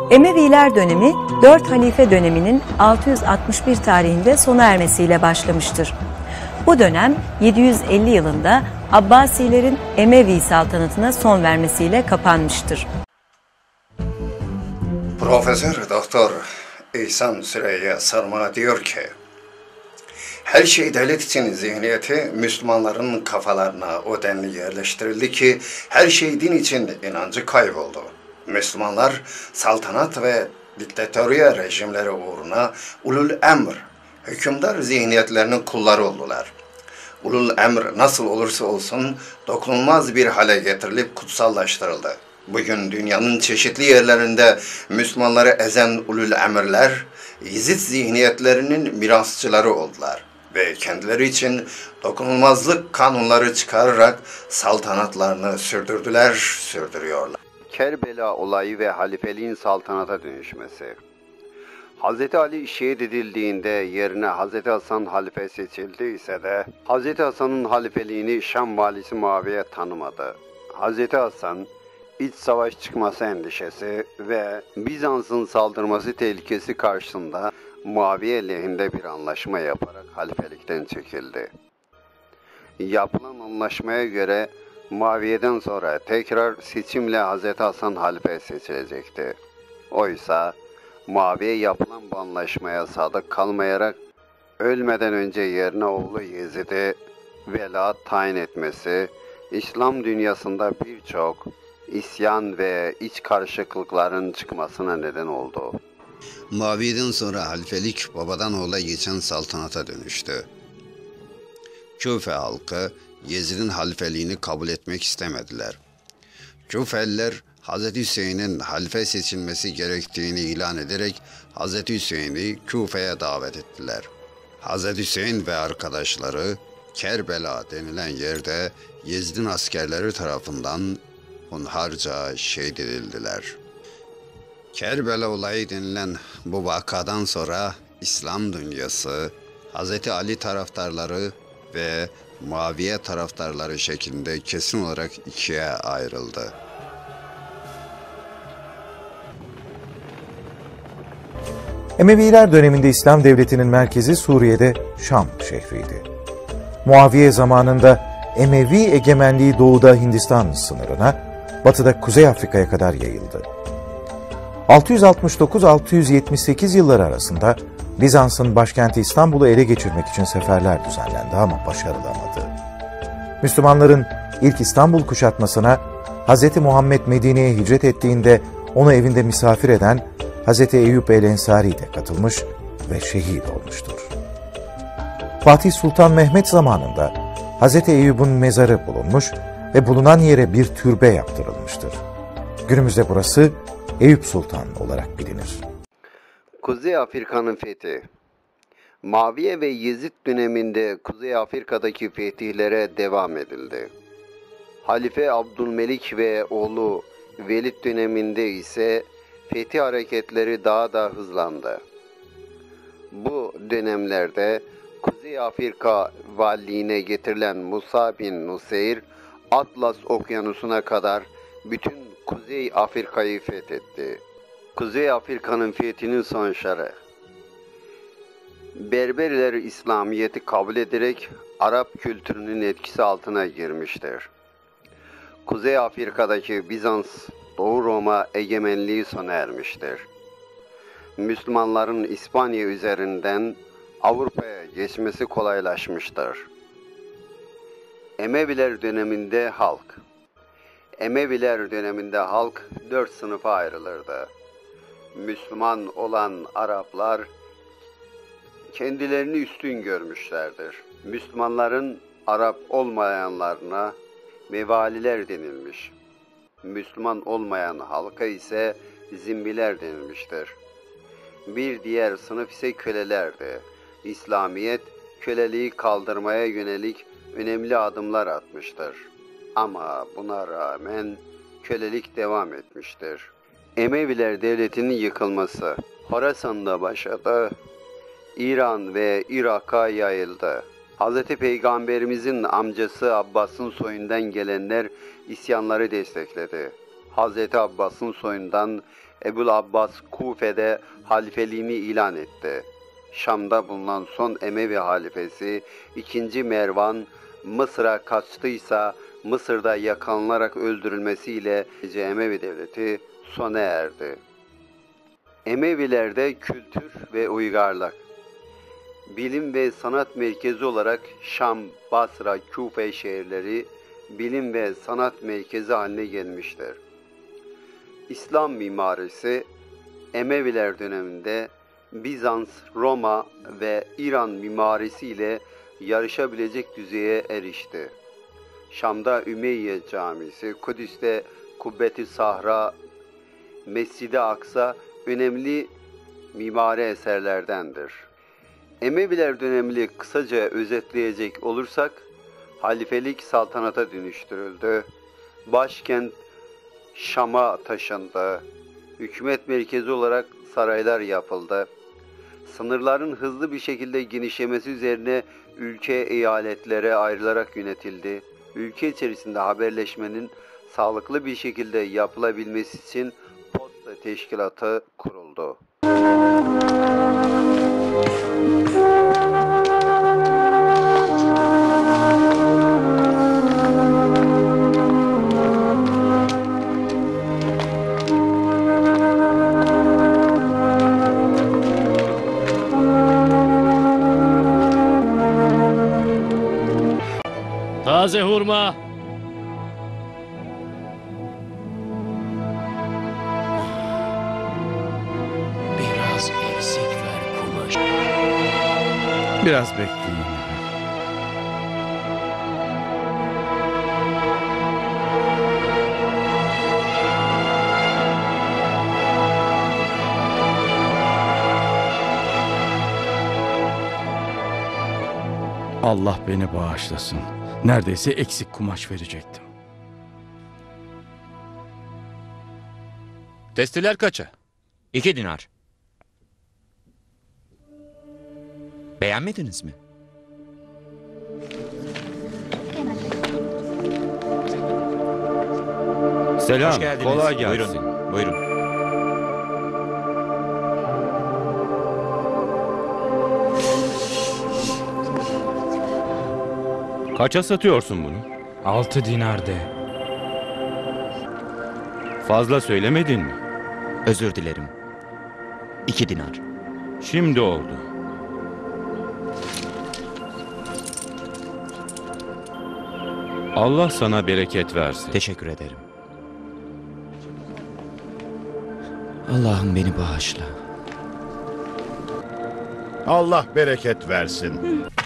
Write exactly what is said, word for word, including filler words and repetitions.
Emeviler dönemi dört halife döneminin altı yüz altmış bir tarihinde sona ermesiyle başlamıştır. Bu dönem yedi yüz elli yılında Abbasilerin Emevi saltanatına son vermesiyle kapanmıştır. Profesör Doktor İhsan Süreyya Sarma diyor ki, her şey devlet için zihniyeti Müslümanların kafalarına o denli yerleştirildi ki her şey din için inancı kayboldu. Müslümanlar saltanat ve diktatörya rejimleri uğruna ulul emr, hükümdar zihniyetlerinin kulları oldular. Ulul emr nasıl olursa olsun dokunulmaz bir hale getirilip kutsallaştırıldı. Bugün dünyanın çeşitli yerlerinde Müslümanları ezen ulul emirler, Yezid zihniyetlerinin mirasçıları oldular ve kendileri için dokunulmazlık kanunları çıkararak saltanatlarını sürdürdüler, sürdürüyorlar. Kerbela olayı ve halifeliğin saltanata dönüşmesi. Hazreti Ali şehit edildiğinde yerine Hazreti Hasan halife seçildiyse de Hazreti Hasan'ın halifeliğini Şam valisi Muaviye tanımadı. Hazreti Hasan iç savaş çıkması endişesi ve Bizans'ın saldırması tehlikesi karşısında Muaviye lehinde bir anlaşma yaparak halifelikten çekildi. Yapılan anlaşmaya göre Muaviye'den sonra tekrar seçimle Hazreti Hasan halife seçilecekti. Oysa Muaviye yapılan bu anlaşmaya sadık kalmayarak ölmeden önce yerine oğlu Yezid'i veliaht tayin etmesi, İslam dünyasında birçok isyan ve iç karışıklıkların çıkmasına neden oldu. Muaviye'den sonra halifelik babadan oğula geçen saltanata dönüştü. Küfe halkı Yezid'in halifeliğini kabul etmek istemediler. Küfeliler Hz. Hüseyin'in halife seçilmesi gerektiğini ilan ederek Hz. Hüseyin'i Küfe'ye davet ettiler. Hz. Hüseyin ve arkadaşları Kerbela denilen yerde Yezid'in askerleri tarafından hunharca şehit edildiler. Kerbela olayı denilen bu vakadan sonra İslam dünyası Hz. Ali taraftarları ve Muaviye taraftarları şeklinde kesin olarak ikiye ayrıldı. Emeviler döneminde İslam devletinin merkezi Suriye'de Şam şehriydi. Muaviye zamanında Emevi egemenliği doğuda Hindistan sınırına, batıda Kuzey Afrika'ya kadar yayıldı. altı yüz altmış dokuz altı yüz yetmiş sekiz yılları arasında Bizans'ın başkenti İstanbul'u ele geçirmek için seferler düzenlendi ama başarılamadı. Müslümanların ilk İstanbul kuşatmasına Hz. Muhammed Medine'ye hicret ettiğinde onu evinde misafir eden Hz. Eyüp el-Ensari de katılmış ve şehit olmuştur. Fatih Sultan Mehmet zamanında Hz. Eyüp'ün mezarı bulunmuş ve bulunan yere bir türbe yaptırılmıştır. Günümüzde burası Eyüp Sultan olarak bilinir. Kuzey Afrika'nın fethi. Muaviye ve Yezid döneminde Kuzey Afrika'daki fetihlere devam edildi. Halife Abdülmelik ve oğlu Velid döneminde ise fetih hareketleri daha da hızlandı. Bu dönemlerde Kuzey Afrika valiliğine getirilen Musa bin Nuseyr, Atlas Okyanusu'na kadar bütün Kuzey Afrika'yı fethetti. Kuzey Afrika'nın fethinin sonuçları. Berberler İslamiyet'i kabul ederek Arap kültürünün etkisi altına girmiştir. Kuzey Afrika'daki Bizans, Doğu Roma egemenliği sona ermiştir. Müslümanların İspanya üzerinden Avrupa'ya geçmesi kolaylaşmıştır. Emeviler döneminde halk. Emeviler döneminde halk dört sınıfa ayrılırdı. Müslüman olan Araplar kendilerini üstün görmüşlerdir. Müslümanların Arap olmayanlarına mevaliler denilmiş. Müslüman olmayan halka ise zimmiler denilmiştir. Bir diğer sınıf ise kölelerdi. İslamiyet köleliği kaldırmaya yönelik önemli adımlar atmıştır. Ama buna rağmen kölelik devam etmiştir. Emeviler devletinin yıkılması Horasan'da başladı, İran ve Irak'a yayıldı. Hz. Peygamberimizin amcası Abbas'ın soyundan gelenler isyanları destekledi. Hz. Abbas'ın soyundan Ebul Abbas Kufe'de halifeliğini ilan etti. Şam'da bulunan son Emevi halifesi ikinci. Mervan Mısır'a kaçtıysa Mısır'da yakalanılarak öldürülmesiyle Emevi devleti sona erdi. Emevilerde kültür ve uygarlık, bilim ve sanat merkezi olarak Şam, Basra, Küfe şehirleri bilim ve sanat merkezi haline gelmiştir. İslam mimarisi Emeviler döneminde Bizans, Roma ve İran mimarisi ile yarışabilecek düzeye erişti. Şam'da Ümeyye Camisi, Kudüs'te Kubbet-i Sahra, Mescid-i Aksa önemli mimari eserlerdendir. Emeviler dönemini kısaca özetleyecek olursak, halifelik saltanata dönüştürüldü. Başkent Şam'a taşındı. Hükümet merkezi olarak saraylar yapıldı. Sınırların hızlı bir şekilde genişlemesi üzerine ülke eyaletlere ayrılarak yönetildi. Ülke içerisinde haberleşmenin sağlıklı bir şekilde yapılabilmesi için posta teşkilatı kuruldu. Taze hurma. Biraz eksik ver kumaş. Biraz bekleyin. Allah beni bağışlasın. Neredeyse eksik kumaş verecektim. Testiler kaça? İki dinar. Beğenmediniz mi? Selam, Hoş geldiniz. kolay gelsin. Buyurun, buyurun. Kaça satıyorsun bunu? Altı dinar de. Fazla söylemedin mi? Özür dilerim. İki dinar. Şimdi oldu. Allah sana bereket versin. Teşekkür ederim. Allah'ım beni bağışla. Allah bereket versin.